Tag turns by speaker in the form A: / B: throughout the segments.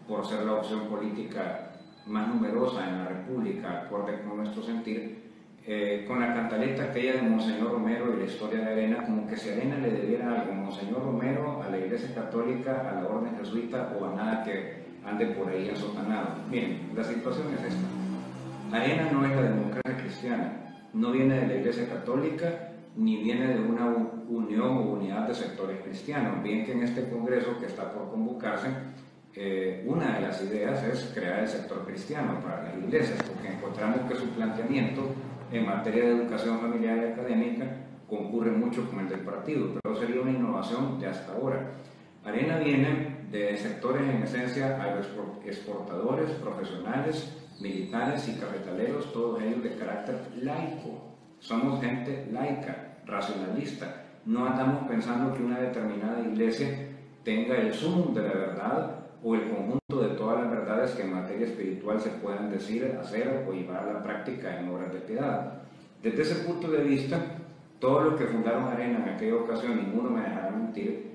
A: por ser la opción política más numerosa en la República, acorde con nuestro sentir, con la cantaleta aquella de Monseñor Romero y la historia de Arena, como que si Arena le debiera algo, Monseñor Romero, a la Iglesia Católica, a la Orden Jesuita o a nada que ande por ahí ensotanado. Miren, la situación es esta. Arena no es la democracia cristiana, no viene de la Iglesia Católica, ni viene de una unión o unidad de sectores cristianos. Bien que en este congreso que está por convocarse, una de las ideas es crear el sector cristiano para las iglesias, porque encontramos que su planteamiento en materia de educación familiar y académica concurre mucho con el del partido, pero sería una innovación de hasta ahora. Arena viene de sectores en esencia agroexportadores, profesionales, militares y cafetaleros, todos ellos de carácter laico. Somos gente laica, racionalista. No andamos pensando que una determinada iglesia tenga el sumum de la verdad o el conjunto de todas las verdades que en materia espiritual se puedan decir, hacer o llevar a la práctica en obras de piedad. Desde ese punto de vista, todos los que fundaron Arena en aquella ocasión, ninguno me dejará mentir,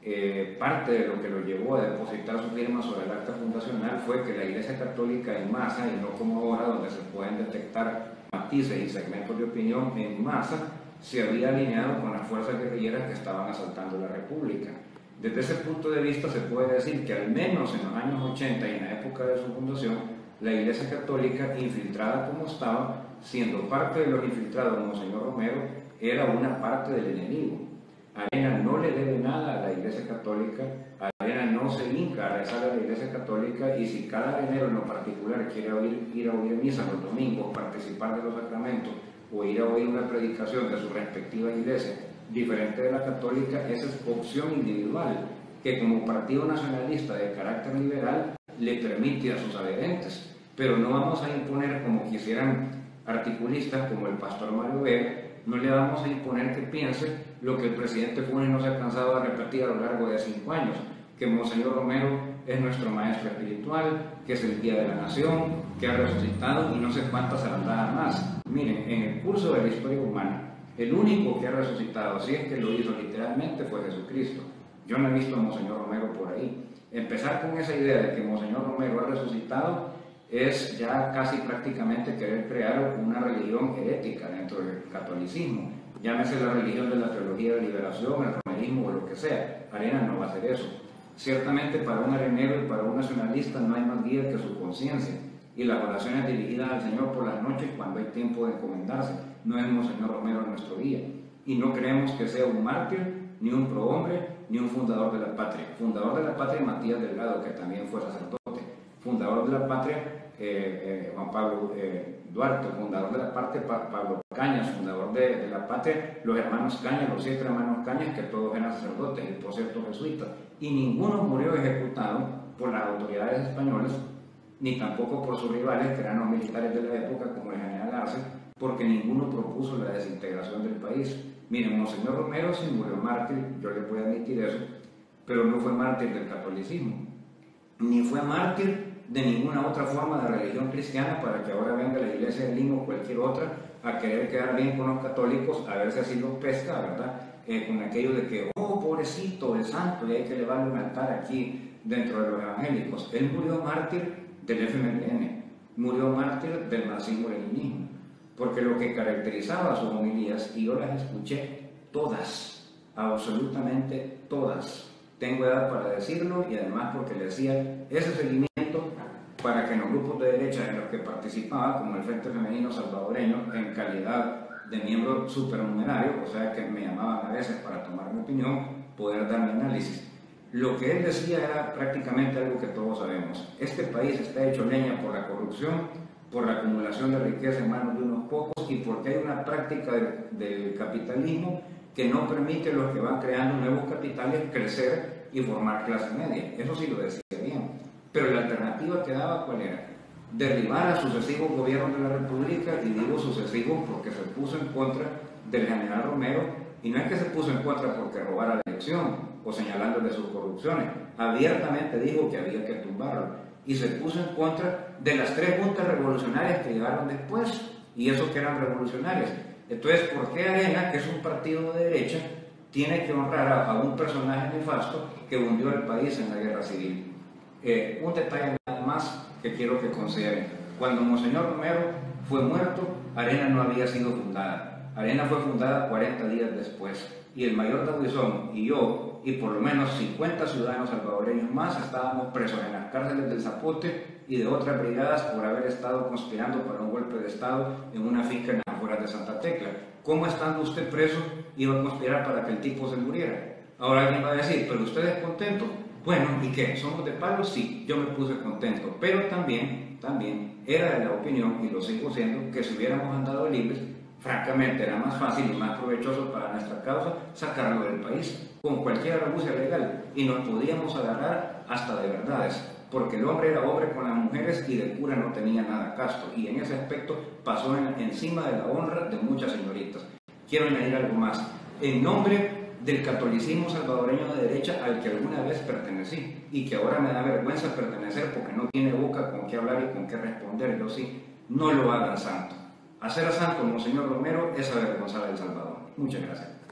A: parte de lo que lo llevó a depositar su firma sobre el acta fundacional fue que la Iglesia Católica en masa, y no como ahora donde se pueden detectar matices y segmentos de opinión en masa, se había alineado con las fuerzas guerrilleras que estaban asaltando la República. Desde ese punto de vista se puede decir que al menos en los años 80 y en la época de su fundación, la Iglesia Católica, infiltrada como estaba, siendo parte de los infiltrados Monseñor Romero, era una parte del enemigo. Arena no le debe nada a la Iglesia Católica, Arena no se hinca a rezar a la Iglesia Católica, y si cada arenero en lo particular quiere ir a oír misa los domingos, participar de los sacramentos o ir a oír una predicación de su respectiva iglesia diferente de la católica, esa es opción individual que como partido nacionalista de carácter liberal le permite a sus adherentes, pero no vamos a imponer, como quisieran articulistas como el pastor Mario Vega, no le vamos a imponer que piense lo que el presidente Funes no se ha cansado de repetir a lo largo de 5 años, que Monseñor Romero es nuestro maestro espiritual, que es el guía de la nación, que ha resucitado y no sé cuántas zarandadas más. Miren, en el curso de la historia humana, el único que ha resucitado, si es que lo hizo literalmente, fue Jesucristo. Yo no he visto a Monseñor Romero por ahí. Empezar con esa idea de que Monseñor Romero ha resucitado es ya casi prácticamente querer crear una religión herética dentro del catolicismo. Llámese la religión de la teología de liberación, el romerismo o lo que sea. Arena no va a hacer eso. Ciertamente para un arenero y para un nacionalista no hay más guía que su conciencia y las oraciones dirigidas al Señor por las noches cuando hay tiempo de encomendarse. No es Monseñor Romero nuestro guía, y no creemos que sea un mártir, ni un prohombre, ni un fundador de la patria. Fundador de la patria Matías Delgado, que también fue sacerdote. Fundador de la patria Juan Pablo Duarte. Fundador de la patria Pablo Cañas. Fundador de la patria los hermanos Cañas, los 7 hermanos Cañas, que todos eran sacerdotes y por cierto jesuitas. Y ninguno murió ejecutado por las autoridades españolas, ni tampoco por sus rivales, que eran los militares de la época, como el general Arce, porque ninguno propuso la desintegración del país. Miren, Monseñor Romero sí murió mártir, yo le puedo admitir eso, pero no fue mártir del catolicismo, ni fue mártir de ninguna otra forma de religión cristiana para que ahora venga la iglesia de Lima o cualquier otra a querer quedar bien con los católicos, a ver si así los pesca, ¿verdad? Con aquello de que, oh, pobrecito, el santo, y hay que elevarle un altar aquí dentro de los evangélicos. Él murió mártir del FMLN, murió mártir del marxismo-leninismo, porque lo que caracterizaba sus homilías, y yo las escuché todas, absolutamente todas, tengo edad para decirlo, y además porque le hacía ese seguimiento para que en los grupos de derecha en los que participaba, como el Frente Femenino Salvadoreño, en calidad de miembro supernumerario, o sea que me llamaban a veces para tomar mi opinión, poder dar mi análisis. Lo que él decía era prácticamente algo que todos sabemos. Este país está hecho leña por la corrupción, por la acumulación de riqueza en manos de unos pocos y porque hay una práctica del capitalismo que no permite a los que van creando nuevos capitales crecer y formar clase media. Eso sí lo decía bien. Pero la alternativa que daba, ¿cuál era? Derribar a sucesivos gobiernos de la República, y digo sucesivos porque se puso en contra del general Romero, y no es que se puso en contra porque robara la elección o señalándole sus corrupciones, abiertamente dijo que había que tumbarlo, y se puso en contra de las 3 juntas revolucionarias que llegaron después, y esos que eran revolucionarios. Entonces, ¿por qué Arena, que es un partido de derecha, tiene que honrar a un personaje nefasto que hundió al país en la guerra civil? Un detalle nada más que quiero que consideren. Cuando Monseñor Romero fue muerto, Arena no había sido fundada. Arena fue fundada 40 días después. Y el mayor Dauizón y yo, y por lo menos 50 ciudadanos salvadoreños más, estábamos presos en las cárceles del Zapote y de otras brigadas por haber estado conspirando para un golpe de Estado en una finca en las afueras de Santa Tecla. ¿Cómo, estando usted preso, iba a conspirar para que el tipo se muriera? Ahora alguien va a decir, pero usted es contento. Bueno, ¿y qué? ¿Somos de palo? Sí, yo me puse contento, pero también era de la opinión, y lo sigo siendo, que si hubiéramos andado libres, francamente era más fácil y más provechoso para nuestra causa sacarlo del país, con cualquier argucia legal, y nos podíamos agarrar hasta de verdades, porque el hombre era hombre con las mujeres y de cura no tenía nada casto, y en ese aspecto pasó encima de la honra de muchas señoritas. Quiero añadir algo más. En nombre del catolicismo salvadoreño de derecha al que alguna vez pertenecí y que ahora me da vergüenza pertenecer porque no tiene boca con qué hablar y con qué responder, yo sí, no lo hagan santo. Hacer a santo Monseñor Romero es avergonzar a El Salvador. Muchas gracias.